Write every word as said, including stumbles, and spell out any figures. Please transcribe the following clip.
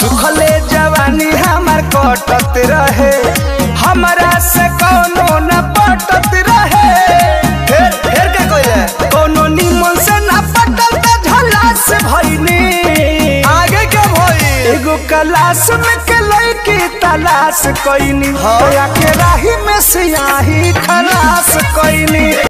सुखले जवानी हमार कटत रहे, हमरा से कोनो न पटत रहे। फिर फिर क्या कोई कोनो निमन से न पटल त झला से भइनी। आगे क्या भई? एगो क्लास में के लड़की तलाश कइनी, हाँ। के राही में सियाही खलास कइनी।